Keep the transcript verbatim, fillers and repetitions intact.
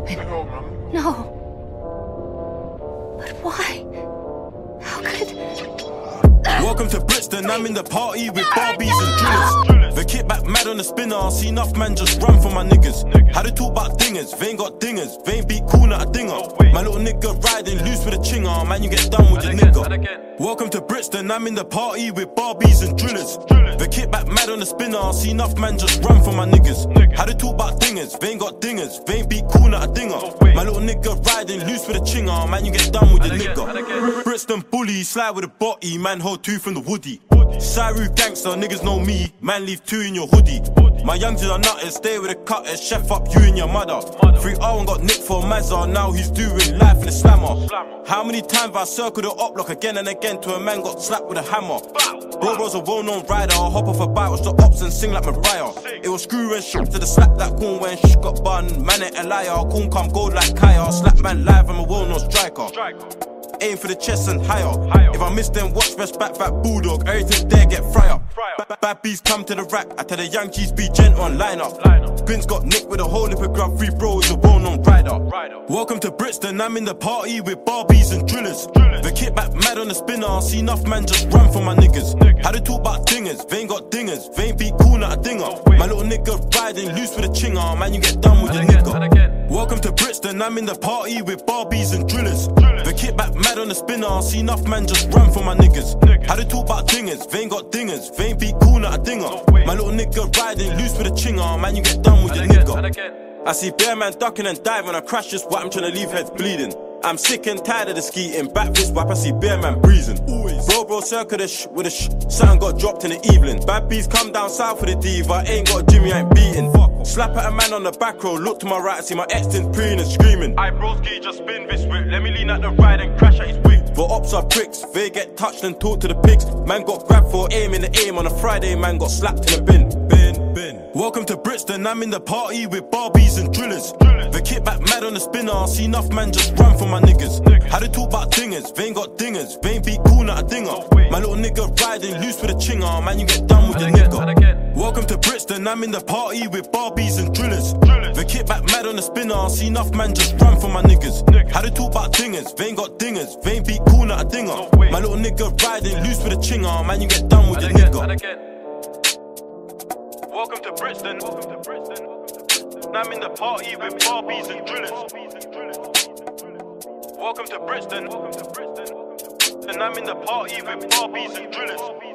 No. But why? How could... Welcome to Brixton, I'm in the party with Barbies and drillers. The kickback mad on the spinner, I see enough man just run for my niggas. How they talk about dingers, they ain't got dingers, they ain't beat cool not a dinger. My little nigga riding loose with a chinger, man you get done with your nigga. Welcome to Brixton, I'm in the party with Barbies and drillers. The kickback mad on the spinner, I see enough man just run for my niggas. How they talk about dingers, they ain't got dingers, they ain't beat cool not a dinger. My little nigga riding loose with a chinger, man you get done with your nigga. Brixton bully, slide with a body, man hold two from the woody. Saru gangster, niggas know me, man leave two in your hoodie. My youngs are nutters, stay with the cutters, chef up you and your mother. three oh and got nicked for Mazza, now he's doing life in the slammer. How many times have I circled the up block again and again till a man got slapped with a hammer? Bro was a well-known rider, I hop off a bike, watch the ops and sing like Mariah. It was screw and shit to the slap that corn when shh got bun. Man ain't a liar, corn come gold like Kaya. Slap man live, I'm a well-known striker. Aim for the chest and higher. If I miss them, watch best back back bulldog. Everything there get fry up. Bad bees come to the rack. I tell the young G's be gent on line up. Prince got nicked with a whole lip of grub. Free bro is a well-known rider. Welcome to Brixton, I'm in the party with Barbies and drillers. The kickback mad on the spinner, I see enough man just run for my niggas. How they talk about dingers, they ain't got dingers, they ain't beat cool not a dinger. My little nigga riding loose with a chinger, man you get done with your nigga. Welcome to Brixton, I'm in the party with Barbies and drillers. The kickback mad on the spinner, I see enough man just run for my niggas. How they talk about dingers, they ain't got dingers, they ain't beat cool not a dinger. My little nigga riding loose with a chinger, man you get done with your nigga. I see bear man ducking and diving, I crash just what I'm trying to leave heads bleeding. I'm sick and tired of the skeeting, back fist whap, I see bear man breezing. Bro bro circle the sh with a sh, something got dropped in the evening. Bad bees come down south for the diva, ain't got Jimmy, I ain't beating. Slap at a man on the back row, look to my right, I see my ex in preen and screaming. I broski just spin this whip, let me lean at the ride and crash at his wig. For ops are pricks, they get touched and talk to the pigs. Man got grabbed for aim in the aim, on a Friday man got slapped in the bin. Bin, bin. Welcome to Brixton, I'm in the party with Barbies and drillers. The kickback mad on the spinner, I see enough man just run for my niggas. How they talk about dingers, they ain't got dingers, they ain't beat cool not a dinger. My little nigga riding loose with a chinger, man you get done with your nigga. Welcome to Brixton, I'm in the party with Barbies and drillers. The kickback mad on the spinner, I see enough man just run for my niggas. How they talk about dingers, they ain't got dingers, they ain't beat cool not a dinger. My little nigga riding loose with a chinger, man you get done with your nigga. Welcome to Brixton, welcome to Brixton. I'm in the party with Barbies and drillers. Welcome to Brixton, welcome to Brixton. And I'm in the party with Barbies and drillers.